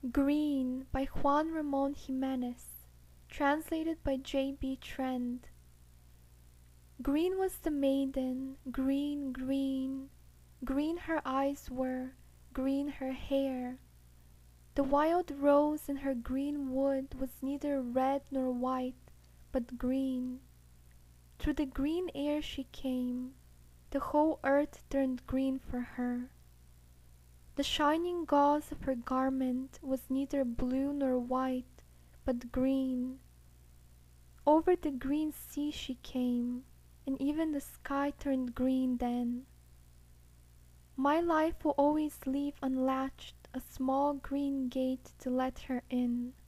Green by Juan Ramon Jimenez. Translated by J.B. Trend. Green was the maiden, green, green. Green her eyes were, green her hair. The wild rose in her green wood was neither red nor white, but green. Through the green air she came. The whole earth turned green for her. The shining gauze of her garment was neither blue nor white, but green. Over the green sea she came, and even the sky turned green then. My life will always leave unlatched a small green gate to let her in.